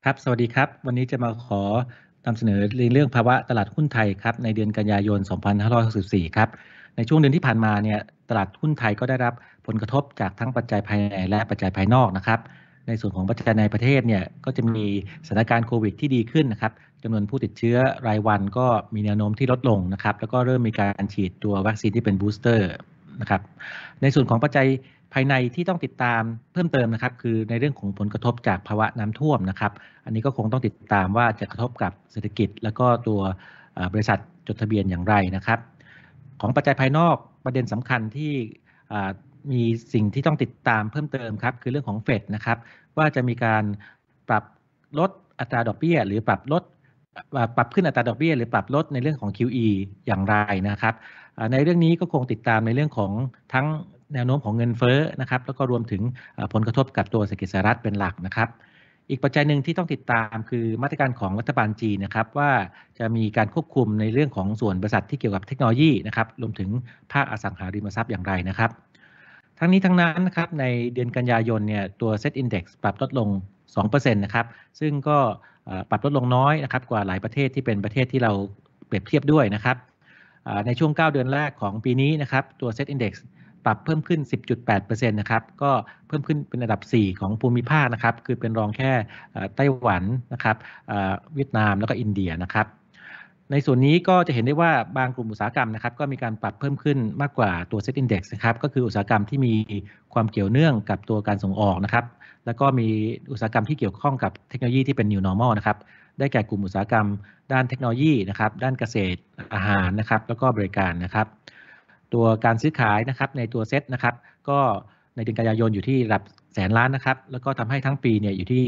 ครับสวัสดีครับวันนี้จะมาขอนำเสนอในเรื่องภาวะตลาดหุ้นไทยครับในเดือนกันยายน 2564 ครับในช่วงเดือนที่ผ่านมาเนี่ยตลาดหุ้นไทยก็ได้รับผลกระทบจากทั้งปัจจัยภายในและปัจจัยภายนอกนะครับในส่วนของปัจจัยในประเทศเนี่ยก็จะมีสถานการณ์โควิดที่ดีขึ้นนะครับจำนวนผู้ติดเชื้อรายวันก็มีแนวโน้มที่ลดลงนะครับแล้วก็เริ่มมีการฉีดตัววัคซีนที่เป็นบูสเตอร์นะครับในส่วนของปัจจัยภายในที่ต้องติดตามเพิ่มเติมนะครับคือในเรื่องของผลกระทบจากภาวะน้ำท่วมนะครับอันนี้ก็คงต้องติดตามว่าจะกระทบกับเศรษฐกิจแล้วก็ตัวบริษัทจดทะเบียนอย่างไรนะครับของปัจจัยภายนอกประเด็นสำคัญที่มีสิ่งที่ต้องติดตามเพิ่มเติมครับคือเรื่องของเฟดนะครับว่าจะมีการปรับลดอัตราดอกเบี้ยหรือปรับขึ้นอัตราดอกเบี้ยหรือปรับลดในเรื่องของ QE อย่างไรนะครับในเรื่องนี้ก็คงติดตามในเรื่องของทั้งแนวโน้มของเงินเฟ้อนะครับแล้วก็รวมถึงผลกระทบกับตัวเศรษฐกิจสหรัฐเป็นหลักนะครับอีกปัจจัยหนึ่งที่ต้องติดตามคือมาตรการของรัฐบาลจีนนะครับว่าจะมีการควบคุมในเรื่องของส่วนบริษัทที่เกี่ยวกับเทคโนโลยีนะครับรวมถึงภาคอสังหาริมทรัพย์อย่างไรนะครับทั้งนี้ทั้งนั้นนะครับในเดือนกันยายนเนี่ยตัว Set Index ปรับลดลง 2% นะครับซึ่งก็ปรับลดลงน้อยนะครับกว่าหลายประเทศที่เป็นประเทศที่เราเปรียบเทียบด้วยนะครับในช่วง 9 เดือนแรกของปีนี้นะครับตัว Set Index ปรับเพิ่มขึ้น 10.8% นะครับก็เพิ่มขึ้นเป็นอันดับ 4 ของภูมิภาคนะครับคือเป็นรองแค่ไต้หวันนะครับเวียดนามแล้วก็อินเดียนะครับในส่วนนี้ก็จะเห็นได้ว่าบางกลุ่มอุตสาหกรรมนะครับก็มีการปรับเพิ่มขึ้นมากกว่าตัว Set Index นะครับก็คืออุตสาหกรรมที่มีความเกี่ยวเนื่องกับตัวการส่งออกนะครับแล้วก็มีอุตสาหกรรมที่เกี่ยวข้องกับเทคโนโลยีที่เป็น New Normal นะครับได้แก่กลุ่มอุตสาหกรรมด้านเทคโนโลยีนะครับด้านเกษตรอาหารนะครับแล้วก็บริการนะครับตัวการซื้อขายนะครับในตัวเซ็ตนะครับก็ในเดือนกันยายนอยู่ที่ระดับแสนล้านนะครับแล้วก็ทำให้ทั้งปีเนี่ยอยู่ที่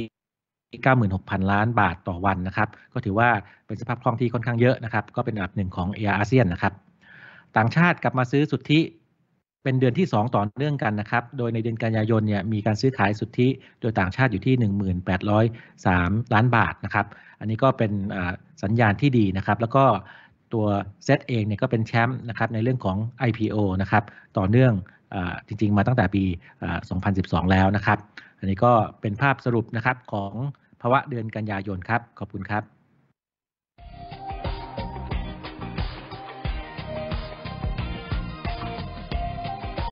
96,000 ล้านบาทต่อวันนะครับก็ถือว่าเป็นสภาพคล่องที่ค่อนข้างเยอะนะครับก็เป็นอันดับหนึ่งของอาเซียนนะครับต่างชาติกลับมาซื้อสุทธิเป็นเดือนที่2ต่อเนื่องกันนะครับโดยในเดือนกันยายนเนี่ยมีการซื้อขายสุทธิโดยต่างชาติอยู่ที่ 1803 ล้านบาทนะครับอันนี้ก็เป็นสัญญาณที่ดีนะครับแล้วก็ตัวเซตเองเนี่ยก็เป็นแชมป์นะครับในเรื่องของ IPO นะครับต่อเนื่องจริงๆมาตั้งแต่ปี2012แล้วนะครับอันนี้ก็เป็นภาพสรุปนะครับของภาวะเดือนกันยายนครับขอบคุณครับ